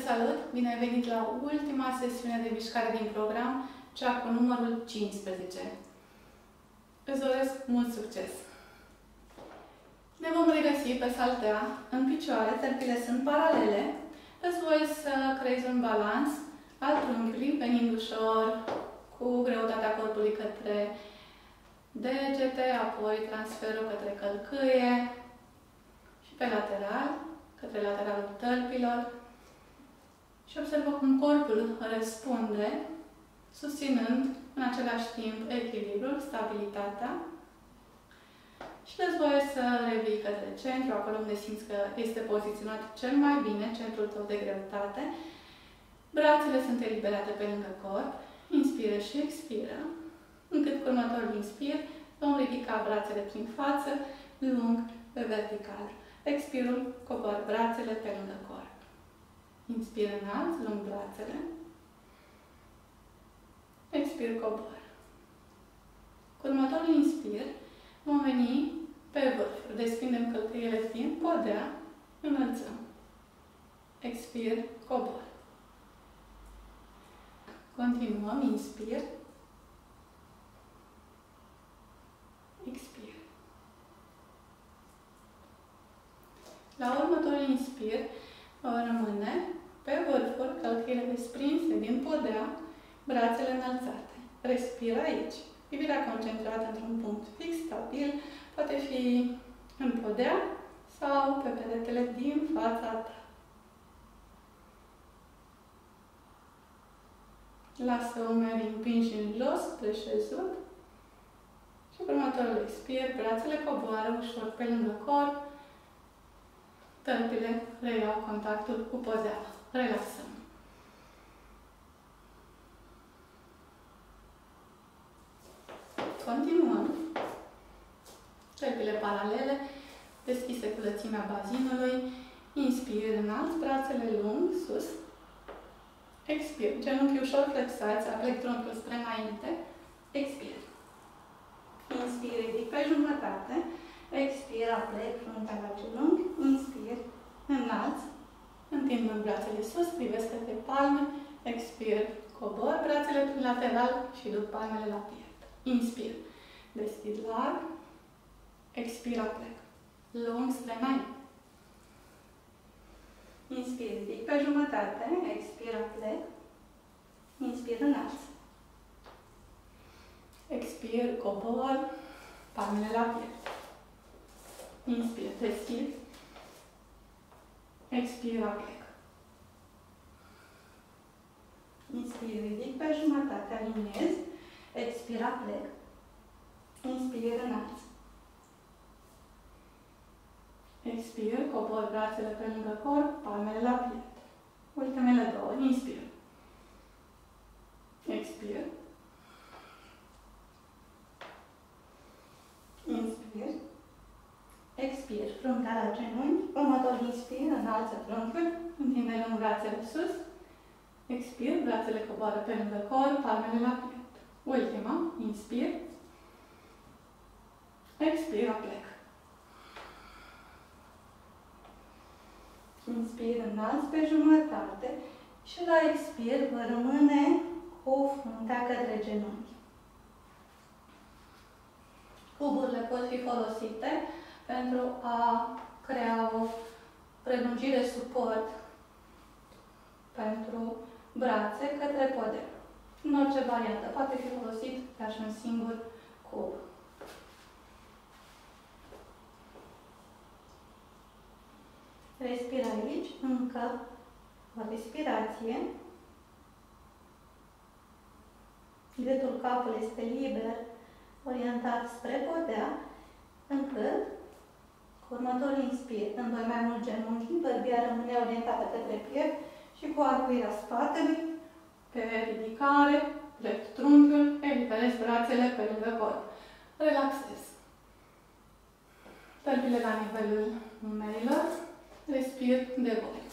salut! Bine ai venit la ultima sesiune de mișcare din program, cea cu numărul 15. Îți doresc mult succes! Ne vom regăsi pe saltea în picioare, tălpile sunt paralele. Îți voi să creezi un balans al trunchiului, venind ușor cu greutatea corpului către degete, apoi transferul către călcâie și pe lateral, către lateralul tălpilor. Și observă cum corpul răspunde, susținând în același timp echilibrul, stabilitatea. Și dă-ți voie să revii către centru, acolo unde simți că este poziționat cel mai bine, centrul tău de greutate. Brațele sunt eliberate pe lângă corp. Inspiră și expiră. Încât cu următorul inspir vom ridica brațele prin față, lung pe vertical. Expirul, cobor brațele pe lângă corp. Inspir înalt, lung brațele. Expir, cobor. Cu următorul inspir vom veni pe vârf. Desprindem călcâiele din podea, înălțăm. Expir, cobor. Continuăm, inspir. Expir. La următorul inspir rămâne pe vârfuri, călcâiele desprinse din podea, brațele înălțate. Respiră aici. Privirea concentrată într-un punct fix, stabil, poate fi în podea sau pe peretele din fața ta. Lasă umerii împinși în jos, spre șezut. Și pe următorul expir, brațele coboară ușor pe lângă corp. Tălpile reiau contactul cu podeaua. Relaxăm. Continuăm. Tălpile paralele, deschise cu lățimea bazinului. Inspir înalt, brațele lung, sus. Expir. Genunchii ușor flexați, aplec trunchiul spre înainte. Expir. Inspir, ridic pe jumătate. Expir, aplec fruntea la genunchi. Inspir, înalt. Întind brațele sus, privesc către palme. Expir, cobor brațele prin lateral și duc palmele la piept. Inspir, deschid larg. Expir, aplec. Lung spre înainte. Inspir, ridic pe jumătate. Expir, aplec. Inspir, înalt. Expir, cobor, palmele la piept. Inspir, deschid. Expir, aplec. Inspir, ridic pe jumătate, aliniez. Expir, aplec. Inspir, înalt. Expir, cobor brațele pe lângă corp, palmele la piept. Ultimele două. Inspir. Expir. Inspir. Expir. Fruntea la genunchi. Următorul inspir, înalță trunchiul. Întinde lung brațele sus. Expir. Brațele coboară pe lângă corp, palmele la piept. Ultima. Inspir. Expir. Aplec. Inspir, înalți pe jumătate și la expir vă rămâne cu fruntea către genunchi. Cuburile pot fi folosite pentru a crea o prelungire suport pentru brațe către podea. În orice variantă poate fi folosit ca și un singur cub. Respira aici, încă o respirație. Gâtul capului este liber, orientat spre podea, încât, cu următorul inspir, când doi mai mult genunchi, bărbia rămâne orientată către piept și cu arcuirea spatelui, pe ridicare, drept trunchiul, eliberez brațele pe lângă corp. Relaxez. Tălpile la nivelul umerilor. Respir de voi.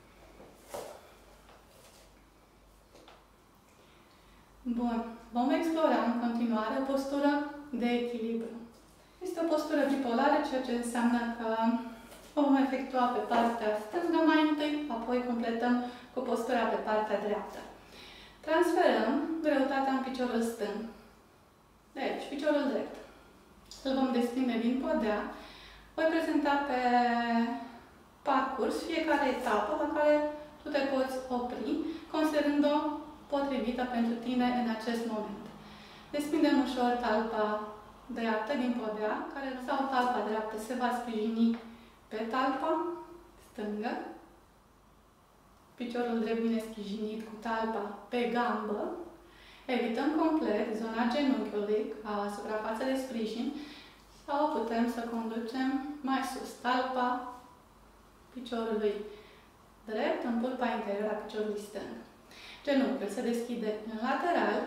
Bun. Vom explora în continuare o postură de echilibru. Este o postură bipolară, ceea ce înseamnă că o vom efectua pe partea stângă mai întâi, apoi completăm cu postura pe partea dreaptă. Transferăm greutatea în piciorul stâng. Deci, piciorul drept. Îl vom desprinde din podea. Voi prezenta pe parcurs fiecare etapă la care tu te poți opri, considerând-o potrivită pentru tine în acest moment. Desprindem ușor talpa dreaptă din podea, care sau talpa dreaptă se va sprijini pe talpa stângă. Piciorul drept bine sprijinit cu talpa pe gambă. Evităm complet zona genunchiului ca suprafață de sprijin sau putem să conducem mai sus talpa piciorului drept în pulpa interioară a piciorului stâng. Genunchiul se deschide în lateral.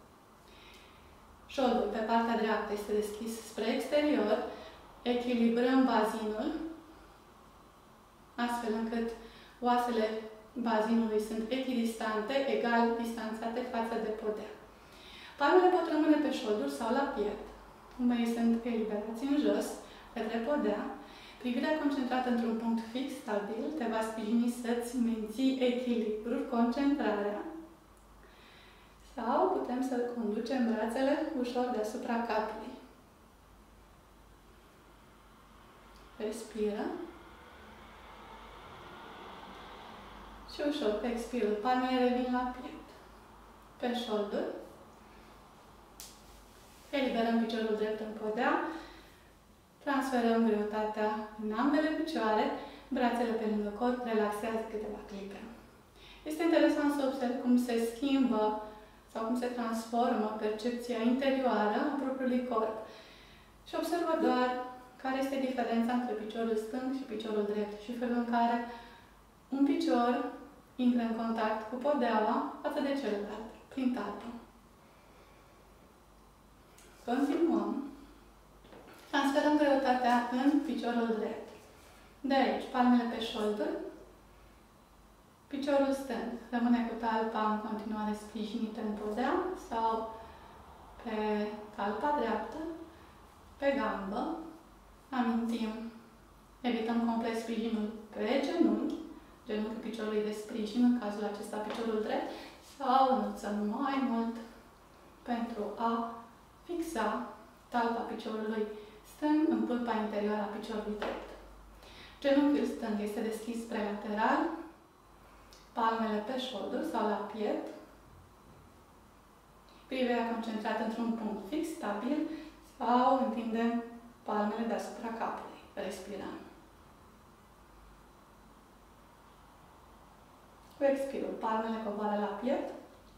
Șoldul pe partea dreaptă este deschis spre exterior. Echilibrăm bazinul astfel încât oasele bazinului sunt echidistante, egal distanțate față de podea. Palmele pot rămâne pe șolduri sau la piept. Umerii sunt eliberați în jos, către podea. Privirea concentrată într-un punct fix, stabil, te va sprijini să-ți menții echilibrul, concentrarea. Sau putem să conducem brațele ușor deasupra capului. Respiră. Și ușor, pe expirul, palmele revin la piept. Pe șolduri. Eliberăm piciorul drept în podea. Transferăm greutatea în ambele picioare. Brațele pe lângă corp, relaxează câteva clipe. Este interesant să observi cum se schimbă sau cum se transformă percepția interioară a propriului corp. Și observă doar care este diferența între piciorul stâng și piciorul drept și felul în care un picior intră în contact cu podeaua față de celălalt, prin talpă. Continuăm. Transferăm greutatea în piciorul drept. De aici, palmele pe șolduri. Piciorul stâng rămâne cu talpa în continuare sprijinită în podea sau pe talpa dreaptă, pe gambă. Amintim, evităm complet sprijinul pe genunchi, genunchiul piciorului de sprijin, în cazul acesta piciorul drept, sau înălțăm mai mult pentru a fixa talpa piciorului stâng în pulpa interioară a piciorului drept. Genunchiul stâng este deschis spre lateral, palmele pe șolduri sau la piept, privirea concentrată într-un punct fix, stabil, sau întindem palmele deasupra capului. Respirăm. Cu expirul, palmele coboară la piept,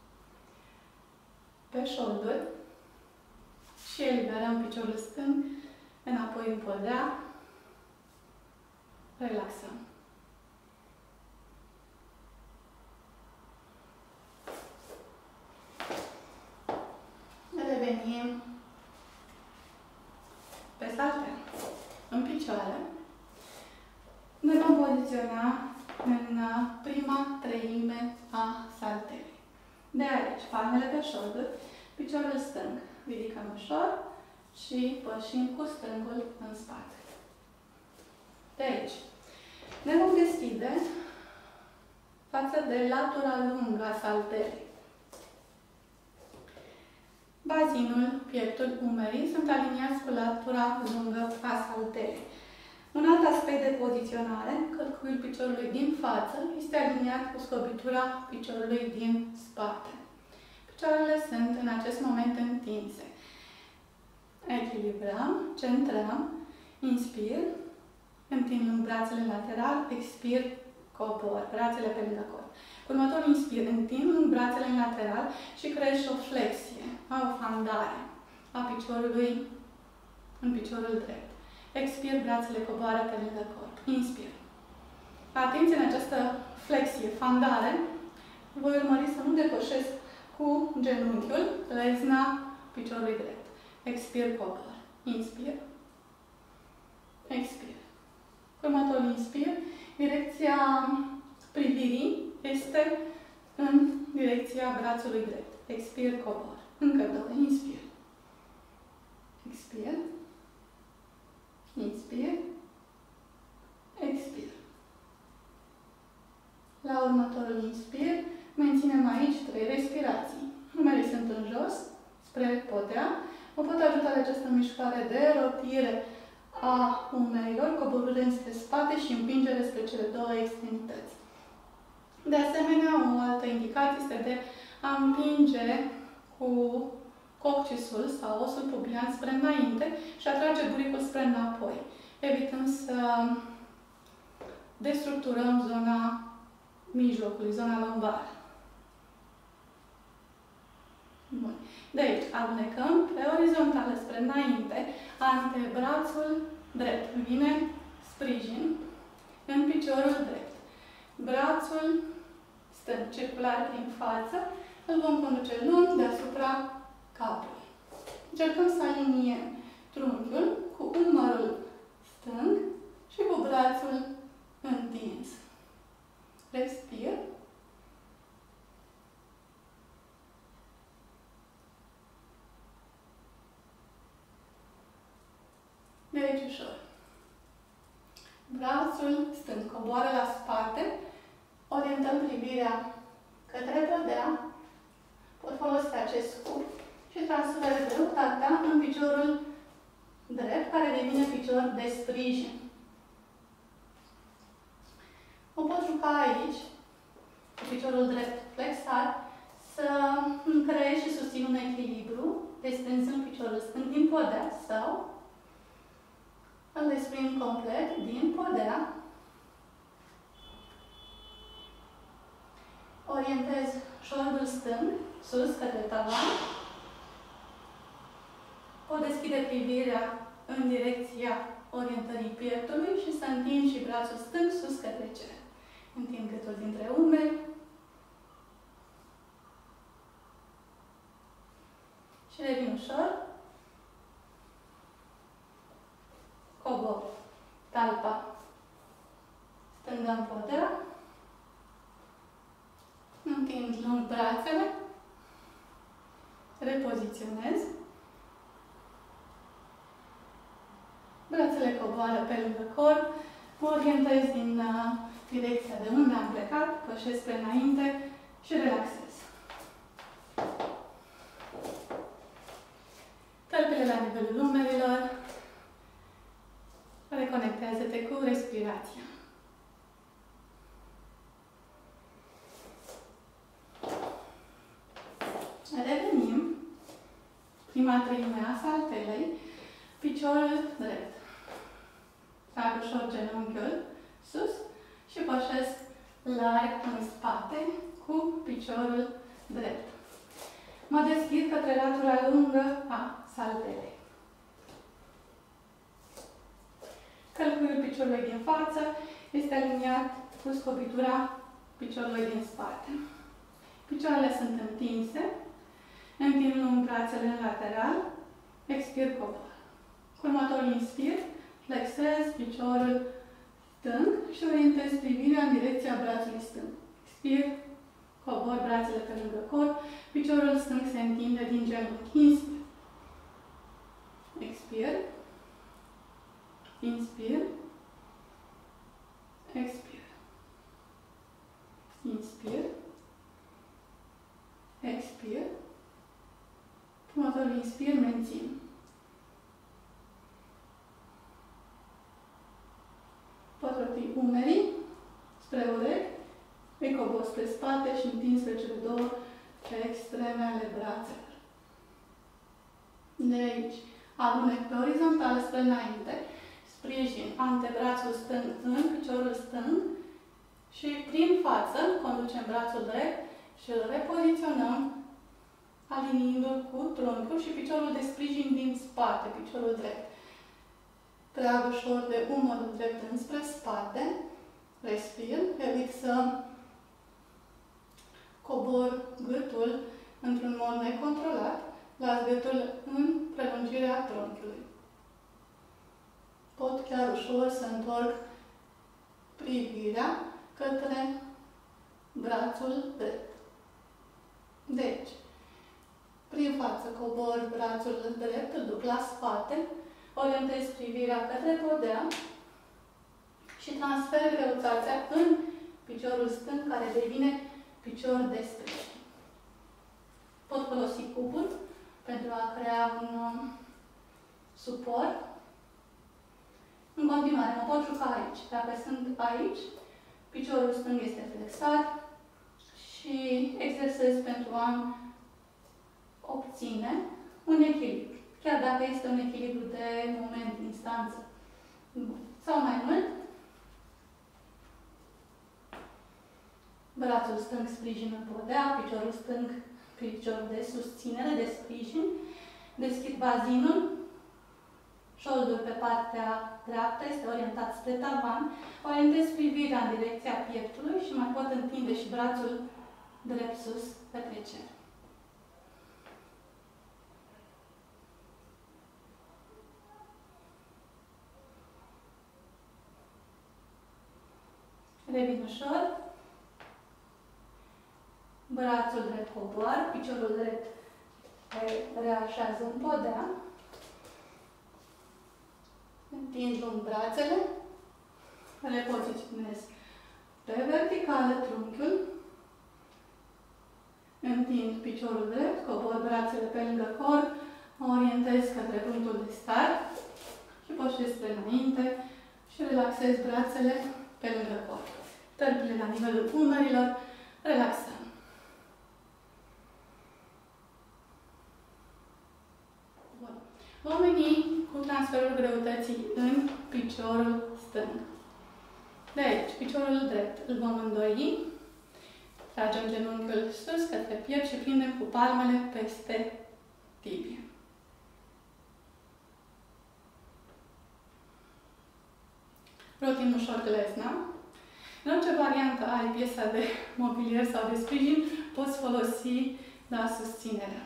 pe șolduri și eliberăm piciorul stâng înapoi în podea. Relaxăm. Revenim pe saltea. În picioare. Ne vom poziționa în prima treime a saltelei. De aici, palmele pe șolduri, piciorul stâng. Ridicăm ușor și pășim cu stângul în spate. De aici. Ne vom deschide față de latura lungă a saltelei. Bazinul, pieptul, umerii sunt aliniați cu latura lungă a saltelei. Un alt aspect de poziționare, călcâiul piciorului din față, este aliniat cu scobitura piciorului din spate. Picioarele sunt în acest moment întinse. Echilibrăm, centrăm, inspir, întind brațele lateral, expir, cobor, brațele pe lângă corp. Următorul inspir, întind brațele în lateral și crești o flexie, o fandare a piciorului în piciorul drept. Expir, brațele coboară pe lângă corp. Inspir. Atenție în această flexie, fandare, voi urmări să nu depășesc cu genunchiul lezna piciorului drept. Expir, cobor. Inspir. Expir. Următorul inspir, direcția privirii este în direcția brațului drept. Expir, cobor. Încă două. Inspir. Expir. Inspir. Expir. La următorul inspir, menținem aici 3 respirații. Umerii sunt în jos, spre podea. Mă pot ajuta de această mișcare de rotire a umerilor, coborâre spre spate și împingere spre cele două extremități. De asemenea, o altă indicație este de a împinge cu coccisul sau osul pubian spre înainte și a trage buricul spre înapoi, evitând să destructurăm zona mijlocului, zona lombară. Bun. De aici alunecăm pe orizontală spre înainte, antebrațul drept. Vine sprijin în piciorul drept. Brațul stâng circular prin față, îl vom conduce lung deasupra capului. Încercăm să aliniem trunchiul cu umărul stâng și cu brațul întins. Respir. De aici ușor. Brațul stâng coboară la spate, orientăm privirea către podea, pot folosi acest scup și transfer greutatea în piciorul drept, care devine picior de sprijin. O pot juca aici, cu piciorul drept flexat, să creez și susțin un echilibru, extensând piciorul stâng din podea sau îl desprind complet din podea. Orientez șoldul stâng, sus, către tavan. Pot deschide privirea în direcția orientării pieptului și să întind și brațul stâng sus către cer. Întind gâtul dintre umeri. Și revin ușor. Cobor talpa stângă în podea. Întind lung brațele. Repoziționez. Brațele coboară pe lângă corp. Mă orientez din direcția de unde am plecat, pășesc spre înainte și relaxez. Tălpile la nivelul umerilor. Reconectează-te cu respirația. Revenim. Prima treime a saltelei. Piciorul drept. Trag ușor genunchiul sus și pășesc larg în spate cu piciorul drept. Mă deschid către latura lungă a saltelei. Călcuiul piciorului din față este aliniat cu scobitura piciorului din spate. Picioarele sunt întinse. Întind lung brațele în lateral. Expir, cobor. Cu următorul inspir, flexez piciorul stâng și orientez privirea în direcția brațului stâng. Expir, cobor brațele pe lângă corp. Piciorul stâng se întinde din genunchi. Inspir. Expir. Inspir. Expir. Inspir. Expir. Următorul inspir, mențin. Pot roti umerii spre urechi, îi cobor spre spate și întind spre cele două extreme ale brațelor. De aici, alunec pe orizontală spre înainte, sprijin antebrațul stâng în piciorul stâng și prin față conducem brațul drept și îl repoziționăm aliniindu-l cu trunchiul și piciorul de sprijin din spate, piciorul drept. Trag ușor de umărul drept înspre spate, respir, evit să cobor gâtul într-un mod necontrolat, las gâtul în prelungirea trunchiului. Pot chiar ușor să întorc privirea către brațul drept. Deci, prin față cobor brațul drept, îl duc la spate, orientez privirea către podea și transfer greutatea în piciorul stâng care devine picior de sprijin. Pot folosi cubul pentru a crea un suport. În continuare, mă pot juca aici. Dacă sunt aici, piciorul stâng este flexat și exersez pentru a obține un echilibru. Chiar dacă este un echilibru de moment, instanță. Sau mai mult, brațul stâng sprijină podea, piciorul stâng picior de susținere, de sprijin. Deschid bazinul, șoldul pe partea dreaptă este orientat spre tavan. Orientez privirea în direcția pieptului și mai pot întinde și brațul drept sus către cer. Revin ușor. Brațul drept coboar, piciorul drept reașează în podea. Întind lung brațele. Le poziționez pe verticală trunchiul. Întind piciorul drept, cobor brațele pe lângă corp, mă orientez către punctul de start și poșez spre înainte și relaxez brațele pe lângă corp. Tălpile la nivelul umerilor, relaxăm. Bun. Vom veni cu transferul greutății în piciorul stâng. De aici, piciorul drept îl vom îndoi. Tragem genunchiul sus către piept și prindem cu palmele peste tibie. Rotim ușor glezna. În orice variantă ai piesa de mobilier sau de sprijin, poți folosi la susținere.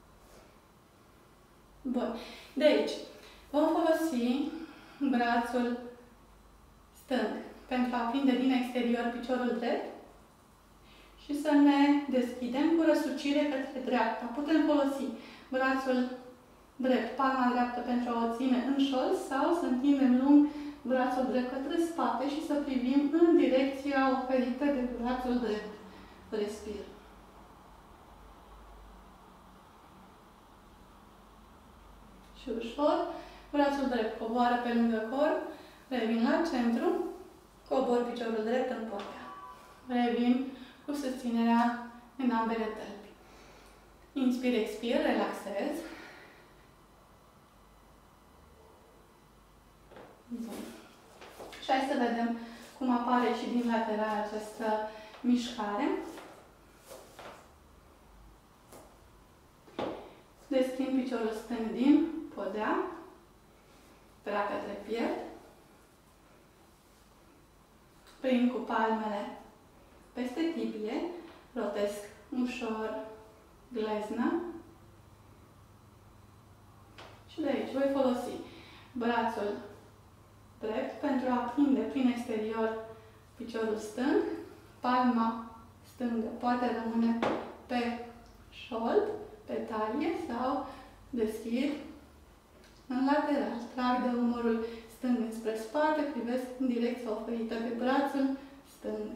Bun. De aici vom folosi brațul stâng pentru a prinde din exterior piciorul drept și să ne deschidem cu răsucire către dreapta. Putem folosi brațul drept, palma dreaptă pentru a o ține în șold sau să întindem lung brațul drept către spate și să privim în direcția oferită de brațul drept. Respir. Și ușor, brațul drept coboară pe lângă corp, revin la centru, cobor piciorul drept în podea. Revin cu susținerea în ambele tălpi. Inspir, expir, relaxez. Bun. Și hai să vedem cum apare și din lateral această mișcare. Desprind piciorul stâng din podea, trag către piept, prind cu palmele peste tibie, rotesc ușor glezna și de aici voi folosi brațul drept pentru a prinde prin exterior piciorul stâng, palma stângă poate rămâne pe șold, pe talie sau deschid în lateral. Trag de umărul stâng înspre spate, privesc în direcția oferită de brațul stâng.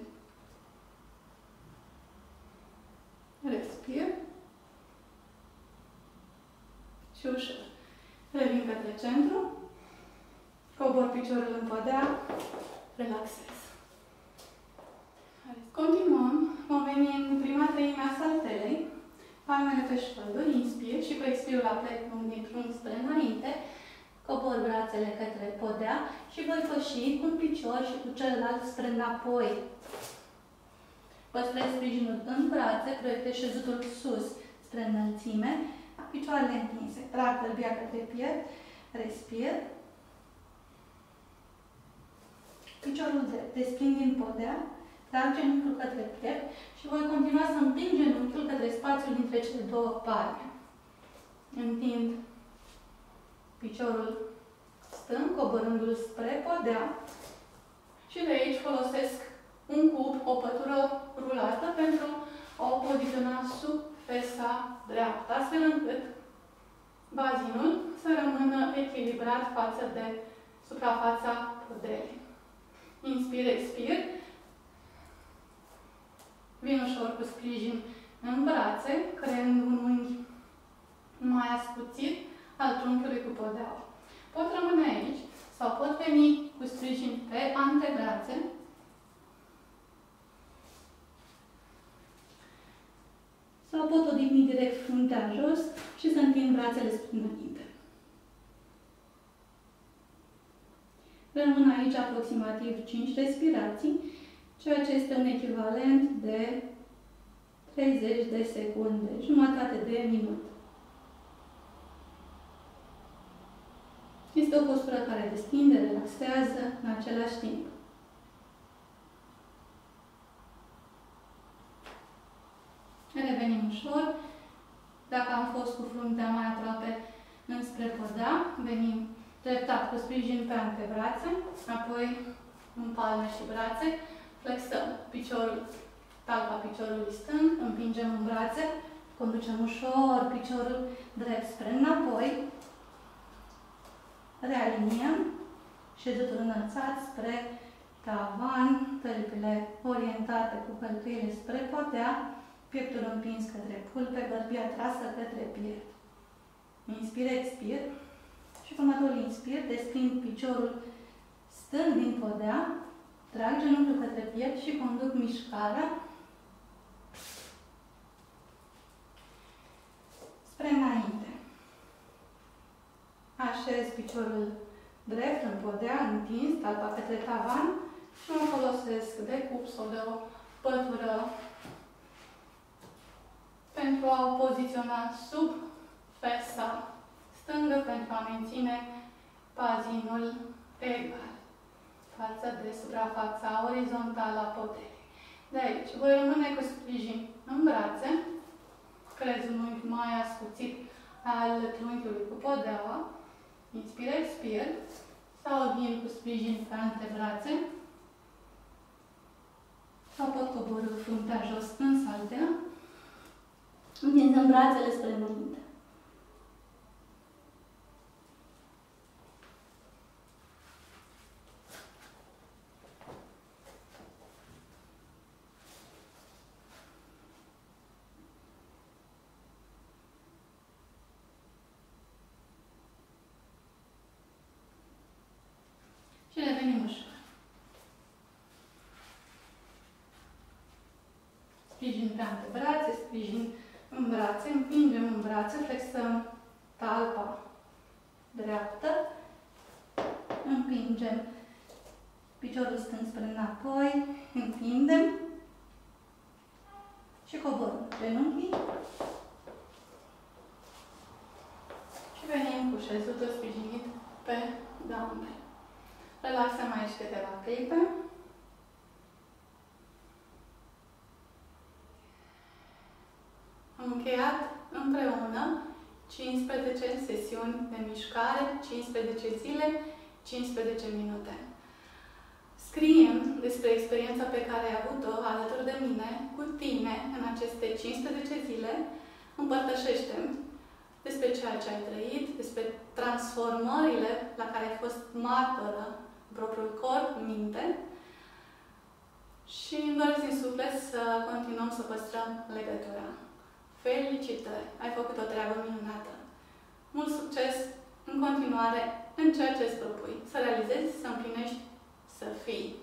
Respir. Și ușor. Revin către centru. Cobor piciorul în podea. Relaxez. Continuăm. Vom veni în prima treime a saltelei. Palmele pe șolduri, inspir și cu expirul aplec dintr-un spre înainte. Cobor brațele către podea și voi păși cu un picior și cu celălalt spre înapoi. Păstrez sprijinul în brațe, proiectez șezutul sus spre înălțime, picioarele întinse. Trag tălpia către piept, respir. Piciorul drept, desprind din podea, trag genunchiul către piept și voi continua să împing genunchiul către spațiul dintre cele două palme. Întind piciorul stâng, coborându-l spre podea și de aici folosesc un cub, o pătură rulată pentru a o poziționa sub fesa dreaptă, astfel încât bazinul să rămână echilibrat față de suprafața podelei. Inspir, expir. Vin ușor cu sprijin în brațe, creând un unghi mai ascuțit al trunchiului cu podeaua. Pot rămâne aici sau pot veni cu sprijin pe antebrațe sau pot odihni direct fruntea jos și să întind brațele spre înainte. Rămân aici aproximativ 5 respirații, ceea ce este un echivalent de 30 de secunde, jumătate de minut. Este o postură care destinde, relaxează în același timp. Revenim ușor. Dacă am fost cu fruntea mai aproape înspre podea, venim treptat cu sprijin pe antebrațe, apoi în palme și brațe, flexăm piciorul, talpa piciorului stâng, împingem în brațe, conducem ușor piciorul drept spre înapoi, realiniem, șezutul înălțat spre tavan, tălpile orientate cu hălcăile spre podea, pieptul împins către pulpe, bărbia trasă către piept. Inspir, expir și următorul inspir, destind piciorul stâng din podea, trag genunchiul către piept și conduc mișcarea spre înainte. Așez piciorul drept în podea, întins, talpa către tavan și mă folosesc de cup sau de o pătură pentru a o poziționa sub fesa stângă pentru a menține pazinul egal față de suprafața orizontală a poderii. De aici voi rămâne cu sprijin în brațe, creez un unghi mai ascuțit al trunchiului cu podeaua, inspir, expir, sau vin cu sprijin pe antebrațe, sau pot coborî fruntea jos în saltea, întinzând brațele spre înainte. Și revenim ușor. Sprijin pe antebrațe, sprijin în brațe, împingem în brațe, flexăm talpa dreaptă, împingem piciorul stâng spre înapoi, întindem și coborâm genunchii și venim cu șezutul sprijinit pe dumbbell. Relaxăm aici câteva clipe. Am încheiat împreună 15 sesiuni de mișcare, 15 zile, 15 minute. Scriem despre experiența pe care ai avut-o alături de mine, cu tine, în aceste 15 zile. Împărtășește-mi despre ceea ce ai trăit, despre transformările la care ai fost martoră în propriul corp, minte. Și îmi doresc din suflet să continuăm să păstrăm legătura. Felicitări! Ai făcut o treabă minunată! Mult succes în continuare în ceea ce îți propui. Să realizezi, să împlinești, să fii.